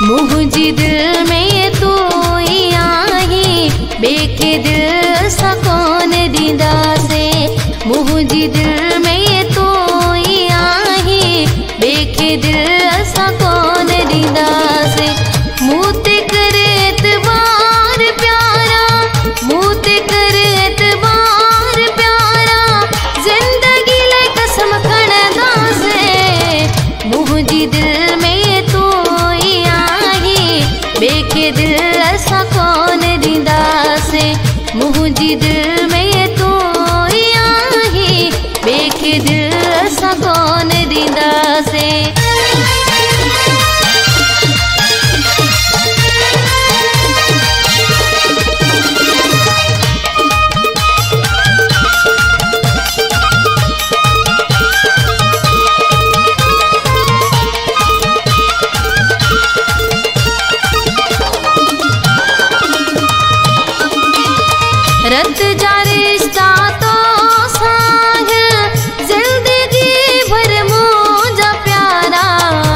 मुझी दिल में तू ही आई, बेके दिल सा कौन दीदा से। मुझी दिल में तू ही आई, बेके दिल सा कौन दीदा से। मुते करे एतबार प्यारा, मुते करे एतबार प्यारा, जिंदगी ले कसम खणदा से। मुझी दिल में तू ही आई, बेके दिल सा कौन दीदा से। मुझी दिल में तू ही आई, बेके दिल सा कौन दीदा से। रत जा रिश्ता तो साग, जिंदगी भर मुझा प्यारा।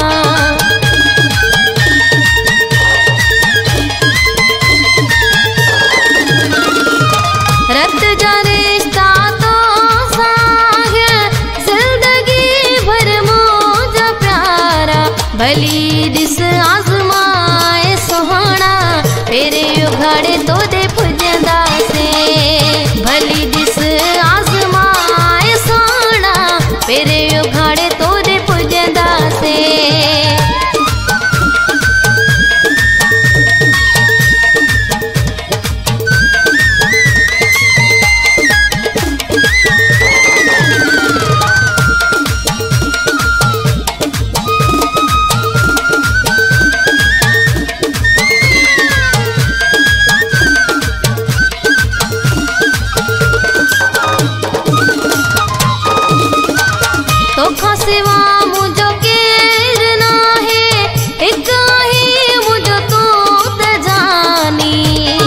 रत जा रिश्ता तो साग, जिंदगी भर मुझा प्यारा। भली दिस आजमाए सुहाना, तेरे उघाड़े तो दे पुजंदा से। भली दिस आजमाए सोना, तेरे उघाड़े तो दे पुजंदा से। तोखा सिवा मुझो केर ना है, एक ही मुझो तू त जानी।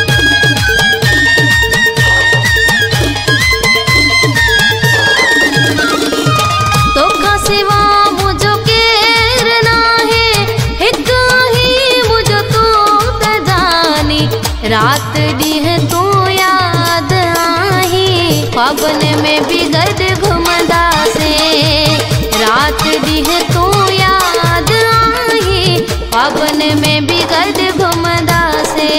तोखा सिवा मुझो केर ना है, एक ही मुझो तू त जानी। रात डीह तू याद आई, ख्वाबन में भी गद घुमदा से। रात डीह तू याद आई, ख्वाबन में भी गद घुमदा से।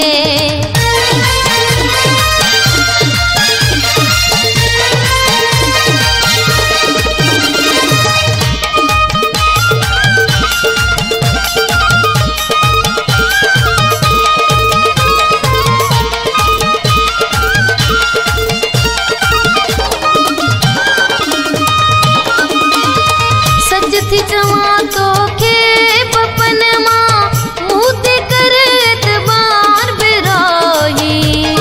सच थी चवा तो के पपन मां, मुते कर एतबार बिराही।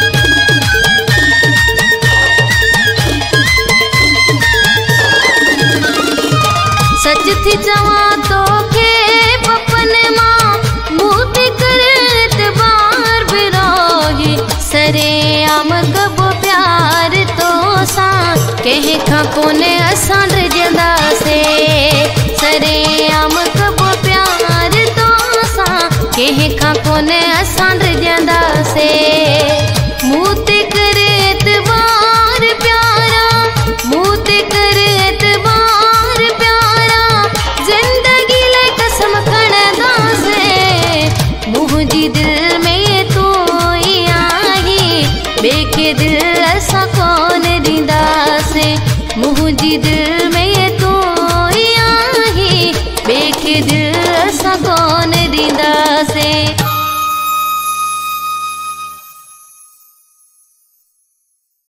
सच थी चवा तो के पपन मां, मुते कर एतबार बिराही। सरे आम कब प्यार तो सा, कह खा कोने असां ड्रजंदा से। सरे आम कब प्यार तो सा, कह खा कोने असां ड्रजंदा से। मुते करे एतबार प्यारा, मुते करे एतबार प्यारा, जिंदगी ले कसम खणदा से। मुझी दिल में तू ही आई, बेके दिल सा कौन दीदा से। मुझी दिल में तू ही आई, बेके दिल